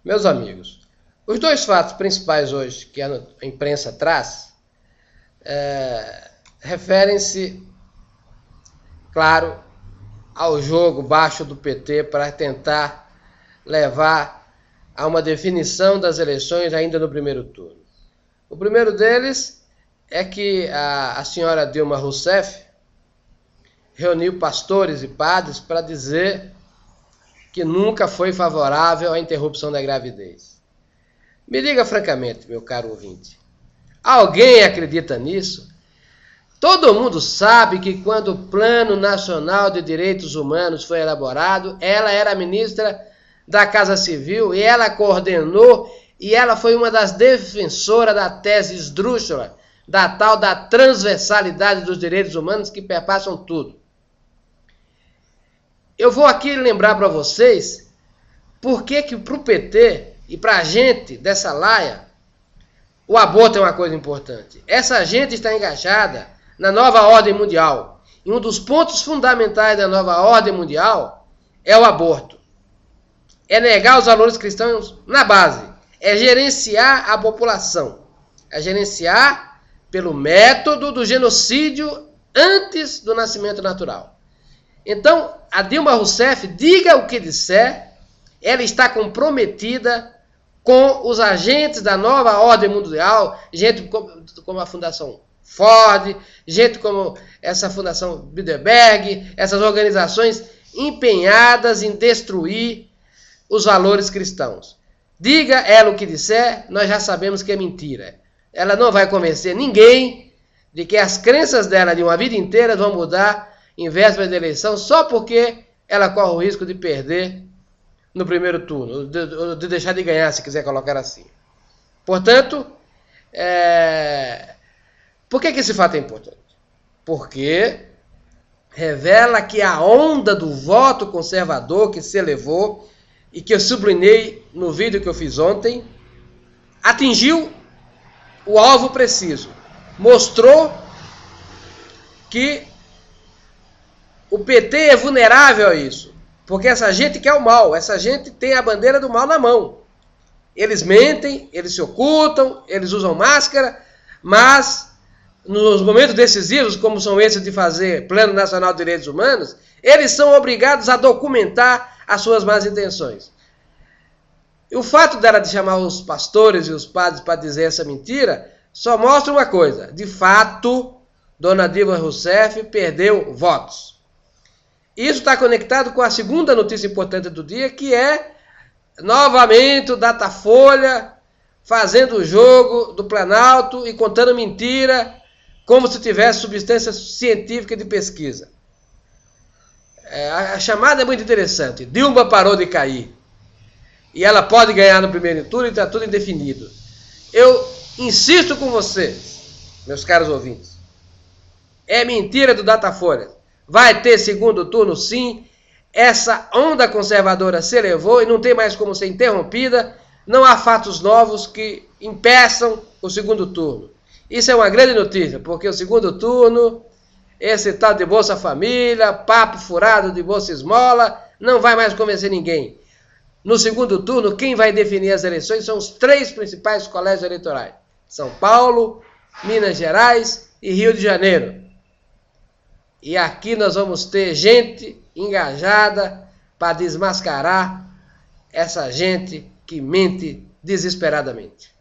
Meus amigos, os dois fatos principais hoje que a imprensa traz referem-se, claro, ao jogo baixo do PT para tentar levar a uma definição das eleições ainda no primeiro turno. O primeiro deles é que a senhora Dilma Rousseff reuniu pastores e padres para dizer que nunca foi favorável à interrupção da gravidez. Me diga francamente, meu caro ouvinte, alguém acredita nisso? Todo mundo sabe que quando o Plano Nacional de Direitos Humanos foi elaborado, ela era ministra da Casa Civil e ela coordenou e ela foi uma das defensoras da tese esdrúxula, da tal da transversalidade dos direitos humanos que perpassam tudo. Eu vou aqui lembrar para vocês por que para o PT e para a gente dessa laia, o aborto é uma coisa importante. Essa gente está engajada na nova ordem mundial. E um dos pontos fundamentais da nova ordem mundial é o aborto. É negar os valores cristãos na base. É gerenciar a população. É gerenciar pelo método do genocídio antes do nascimento natural. Então, a Dilma Rousseff, diga o que disser, ela está comprometida com os agentes da nova ordem mundial, gente como a Fundação Ford, gente como essa Fundação Bilderberg, essas organizações empenhadas em destruir os valores cristãos. Diga ela o que disser, nós já sabemos que é mentira. Ela não vai convencer ninguém de que as crenças dela de uma vida inteira vão mudar em véspera de eleição só porque ela corre o risco de perder no primeiro turno, de deixar de ganhar, se quiser colocar assim. Portanto, por que esse fato é importante? Porque revela que a onda do voto conservador que se elevou e que eu sublinhei no vídeo que eu fiz ontem, atingiu o alvo preciso. Mostrou que o PT é vulnerável a isso, porque essa gente quer o mal, essa gente tem a bandeira do mal na mão. Eles mentem, eles se ocultam, eles usam máscara, mas nos momentos decisivos, como são esses de fazer Plano Nacional de Direitos Humanos, eles são obrigados a documentar as suas más intenções. E o fato dela de chamar os pastores e os padres para dizer essa mentira só mostra uma coisa: de fato, Dona Dilma Rousseff perdeu votos. Isso está conectado com a segunda notícia importante do dia, que é, novamente, o Datafolha fazendo o jogo do Planalto e contando mentira, como se tivesse substância científica de pesquisa. A chamada é muito interessante. Dilma parou de cair. E ela pode ganhar no primeiro turno e está tudo indefinido. Eu insisto com vocês, meus caros ouvintes. É mentira do Datafolha. Vai ter segundo turno, sim. Essa onda conservadora se elevou e não tem mais como ser interrompida. Não há fatos novos que impeçam o segundo turno. Isso é uma grande notícia, porque o segundo turno, esse tal de Bolsa Família, papo furado de Bolsa Esmola, não vai mais convencer ninguém. No segundo turno, quem vai definir as eleições são os três principais colégios eleitorais: São Paulo, Minas Gerais e Rio de Janeiro. E aqui nós vamos ter gente engajada para desmascarar essa gente que mente desesperadamente.